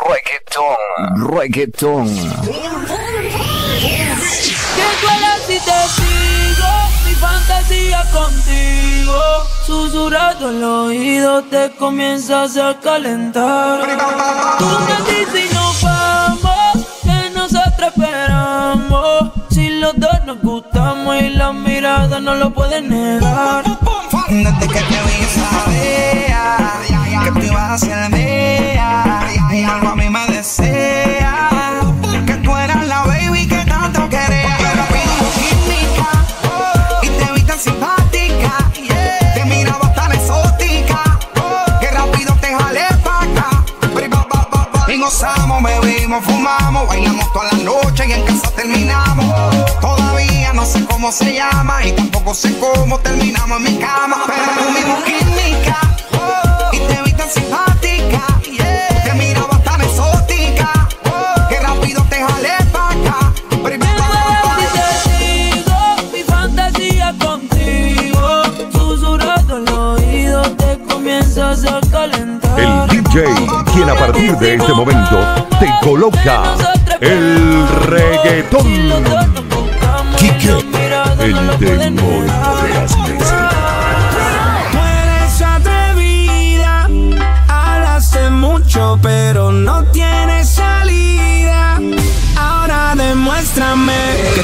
Reggaetón. ¿Qué duele si te sigo? Mi fantasía contigo. Susurrando el oído te comienzas a calentar. Tú me dices y nos vamos, que nosotros esperamos. Si los dos nos gustamos y la mirada no lo pueden negar. Desde que te vi sabía que tú ibas a ser mía, y algo a mí me desea que tú eras la baby que tanto quería. Pero vimos química y te vi tan simpática, te miraba tan exótica que rápido te jalé pa' acá. Y gozamos, bebimos, fumamos, bailamos toda la noche y en casa terminamos. Todavía no sé cómo se llama y tampoco sé cómo terminamos en mi cama. Pero tuvimos química y te vi tan simpática, te miraba tan exótica que rápido te jalé pa' acá. Si te sigo, mi fantasía contigo. Susurrando el oído te comienzas a calentar. El DJ, quien a partir de este momento te coloca el reggaetón. Quique, el demonio de las mesas. Tú eres atrevida, hablaste mucho pero no tienes salida. Ahora demuéstrame que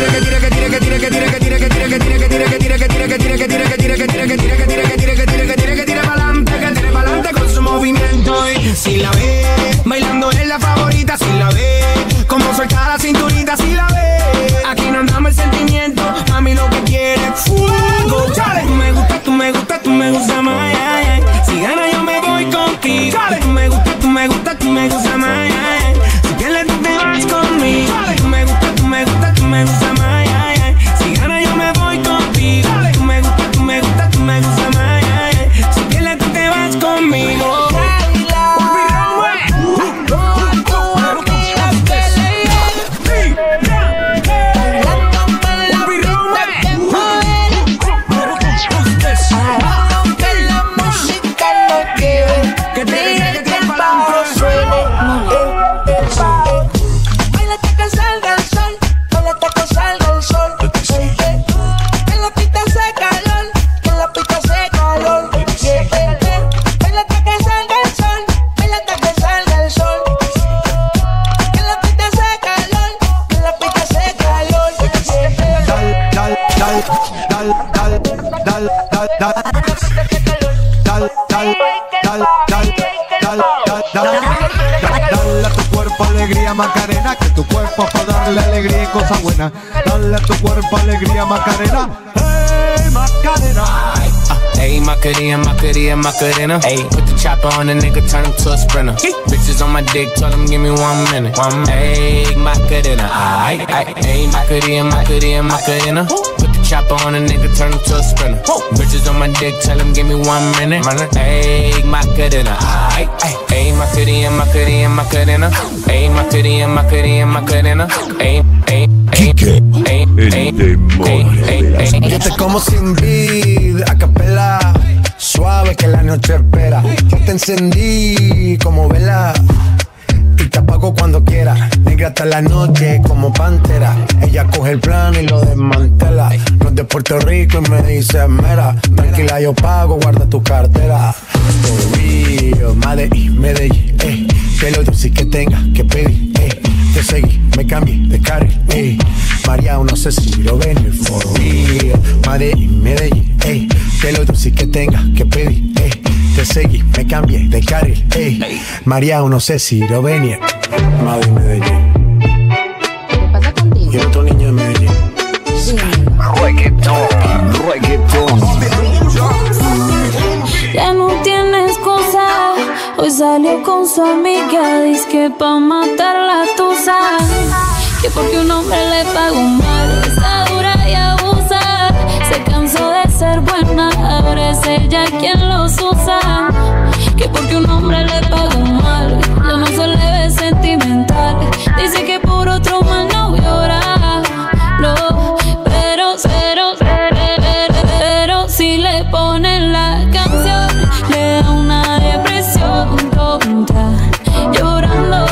tire pa'lante con su movimiento. Y si la ve bailando es la favorita, si la ve como suelta la cinturita, si la ve aquí no andamos el sentimiento, mami lo que quiere es fuego. Tú me gusta, tú me gusta, tú me gusta más, ay, ay. Si gana yo me voy contigo. Tú me gusta, tú me gusta, tú me gusta más, ay, ay. Si pierdes tú te vas conmigo. Tú me gusta, tú me gusta, tú me gusta más, ay, ay. Si gana yo me voy contigo. Tú me gusta, tú me gusta, tú me gusta más, ay, ay. Si pierdes tú te vas conmigo. Dale a tu cuerpo alegría Macarena, que tu cuerpo para darle alegría y cosas buenas. Dale a tu cuerpo alegría Macarena, hey Macarena. Ayy, Macarena, Macarena, Macarena. Ayy, put the chopper on the nigga, turn him to a sprinter. Bitches on my dick, tell him give me 1 minute. Ayy, Macarena, aight, aight. Ayy, Macarena, Macarena, Macarena. Put the chopper on the nigga, turn him to a sprinter. Bitches on my dick, tell him give me 1 minute. Ayy, Macarena, aight, aight. Ayy, Macarena, Macarena, Macarena. Ayy, Macarena, Macarena, Macarena. Ayy, ayy, Quique, el demonio de las mesas. Yo te como sin vid, a capela, suave que la noche espera. Yo te encendí como vela y te apago cuando quiera. Negra hasta la noche como pantera. Ella coge el plan y lo desmantela. No es de Puerto Rico y me dice mera. Tranquila yo pago, guarda tu cartera. For real, Medellín, ey. Que lo dulce que tenga que pedir, ey. Te seguí, me cambié de carril, ey. María, no sé si lo ven, for real. Medellín, ey. Que lo dulce que tenga que pedir, ey. Te seguí, me cambié de carril, ey. María, no sé si lo ven, Madrid, Medellín. ¿Qué pasa contigo? Y otro niño de Medellín. Reggaetón. Ya no tiene excusa. Hoy salió con su amiga, dizque pa' matar la tusa. Que porque un hombre le pagó mal, está dura y abusa. Se cansó de ser buena, ahora es ella quien los usa. Que porque un hombre le pagó mal, ya no se le ve sentimental. Dice que por otro mal no llora, no, pero si le ponen la canción, le da una depresión tonta, llorando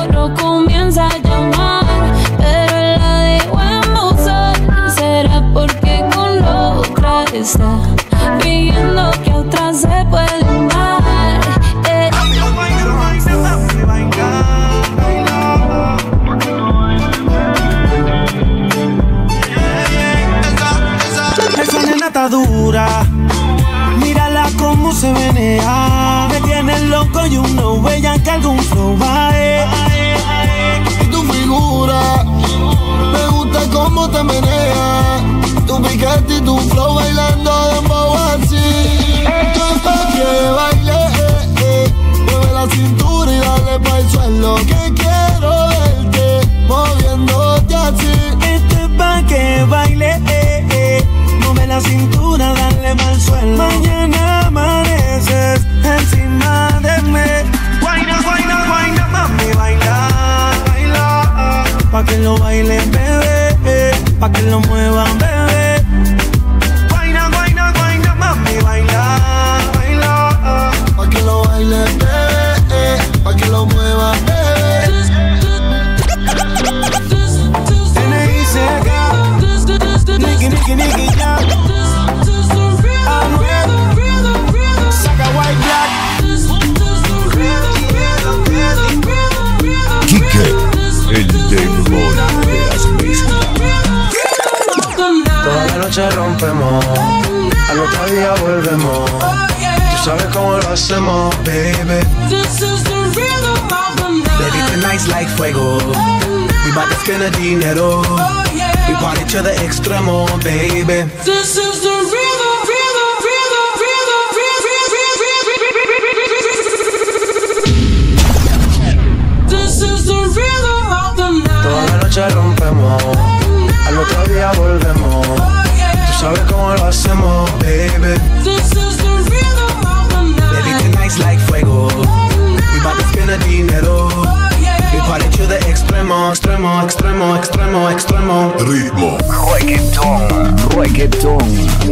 lo que quiero verte moviéndote así. Esto es pa' que baile, mueve la cintura, dale mal suelo. Mañana amaneces encima de mí. Guayna, guayna, guayna, mami, baila, baila. Pa' que lo bailen, bebé, pa' que lo muevan, bebé. Guayna, guayna, guayna, mami, baila, baila. Pa' que lo bailen, bebé, pa' que lo muevan, bebé. N.I.C.K. Nicky, Nicky, Nicky, ya. Saca white black. Quique, el demonio de las mezclas. Toda la noche rompemos, al otro día volvemos. Tú sabes cómo lo hacemos, baby. Baby, tonight's like fuego. We bout to spend the dinero. We party to the extremo, baby. This is the rhythm, rhythm, rhythm, rhythm, rhythm. This is the rhythm of the night. Toda la noche rompemos, al otro día volvemos. Tú sabes cómo lo hacemos, baby. This is the rhythm of the night. Baby, tonight's like fuego. We bout to spend the dinero. We party to the extremo, extremo, extremo, extremo, extremo. Ritmo. Reggaeton, reggaeton.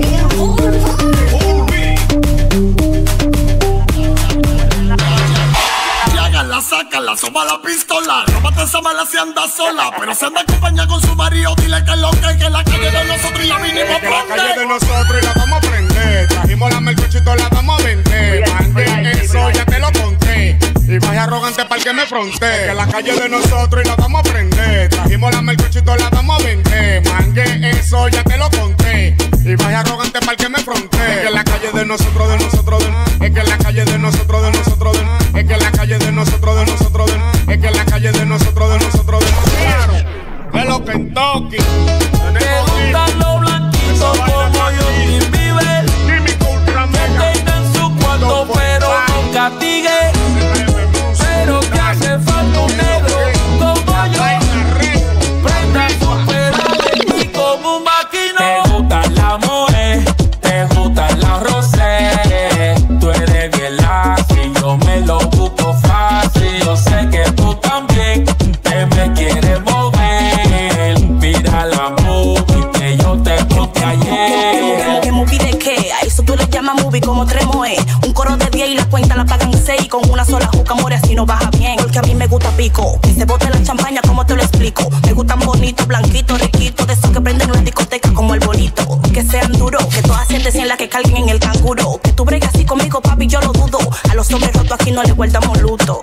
Sácala, soma la pistola. Róbate esa mala si anda sola. Pero se anda acompaña con su marido. Dile que es lo que la calle de nosotros y la vinimos a que la calle de prender. nosotros y la vamos a prender. Trajimos la mercochito, la vamos a vender. Mande eso, ya te lo conté. Y vaya arrogante para que me fronte. Que la calle de nosotros y la vamos a prender. Trajimos la mercochito, la vamos a vender. Mande eso, ya te lo conté. Y vaya arrogante para que me fronte. Es que la calle de nosotros, de nosotros, es que la calle de nosotros, de nosotros, es que la calle de nosotros, de nosotros, es que la calle de nosotros, de nosotros, claro, de los Kentucky. Me gustan los blanquitos como yo sin Bieber. Que tengan su cuarto pero no castigue. Pero que hace falta un negro como yo. Prenda su pedales y como un maquinón. Te gustan las mujeres, te gustan las rosés. Tú eres bien lazy, yo me lo busco fácil. Yo sé que tú también te me quieres mover. Mira la movie que yo te conté ayer. ¿Qué movie de qué? A eso tú le llamas movie como Tremoe. Un coro de 10 y la cuenta la pagan 6. Con una sola juca more así no baja bien. Porque a mí me gusta pico. Que se bote la champaña, como te lo explico. Me gustan bonitos, blanquitos, riquitos. De esos que prenden una discoteca como el bonito. Que sean duros, que todas sientes en la que carguen en el canguro. Que tú bregues así conmigo, papi, yo lo dudo. A los hombres rotos aquí no les guardamos luto.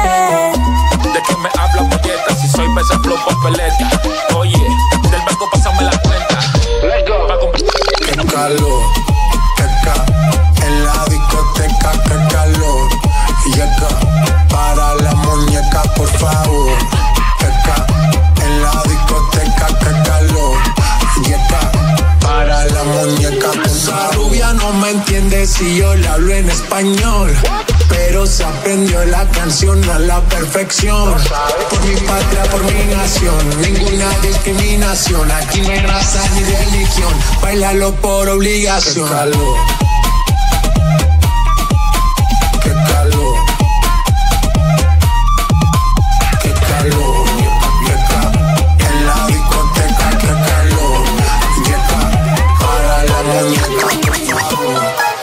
¿De qué me hablas, molleta? Si soy pesa, flow, papeleta. Oye, del banco pásame la cuenta. Qué calor, que acá en la discoteca, qué calor. Y acá para la muñeca, por favor. Que acá en la discoteca, qué calor. Y acá para la muñeca, por favor. Esa rubia no me entiende si yo le hablo en español. Pero se aprendió la canción a la perfección. Por mi patria, por mi nación, ninguna discriminación. Aquí no hay raza ni religión, bailalo por obligación. Qué calor, qué calor, qué calor. En la discoteca, qué calor. Y acá para la muñeca, por favor.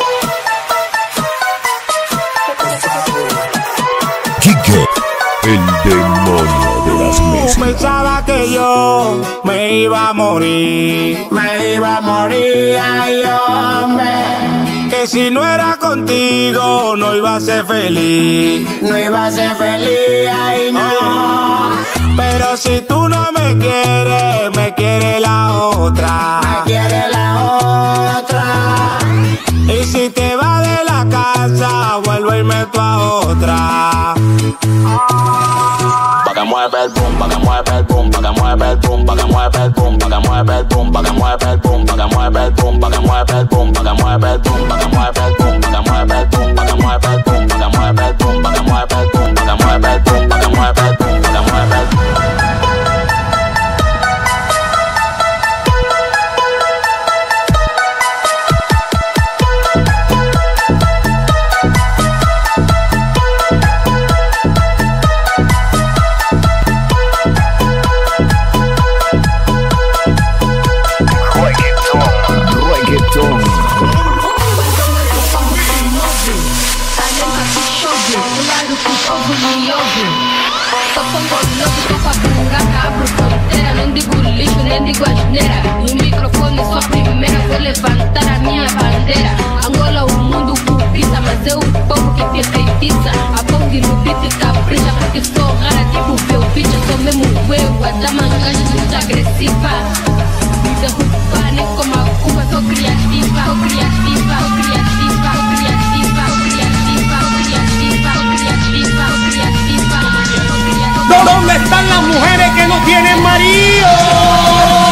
Quique, el demonio de las mezclas. Pensaba que yo me iba a morir. Me iba a morir, ay hombre. Que si no era contigo no iba a ser feliz. No iba a ser feliz, ay no. Pero si tú no me quieres, me quiere la otra. Me quiere la otra. Y si te vas de la casa, vuelvo y meto a otra. Pa' que mueve el boom, pa' que mueve el boom, pa' que mueve el boom, pa' que mueve el boom, pa' que mueve el boom, pa' que mueve el boom, pa' que mueve el boom, pa' que mueve el boom, pa' que mueve el boom, pa' que mueve el boom, pa' que mueve el boom, pa' que mueve el boom, pa' que mueve el boom, pa' que mueve el boom, pa' que mueve el boom, pa' que mueve el boom, pa' que mueve louco, tô pra burraca, abro fronteira. Não digo lixo, nem digo asneira. No microfone sou a primeira, vou levantar a minha bandeira. Angola, o mundo cobiça, mas é o povo que te feitiça. A bong no beat capricha, porque sou rara, tipo felpicha. Sou mesmo eu, a dama gaja muito agressiva. Me derrubar, nem como a Cuba, sou criativa, sou criativa, sou criativa, sou criativa, sou criativa, sou criativa, sou criativa, sou criativa, sou criativa. ¿Dónde están las mujeres que no tienen marido?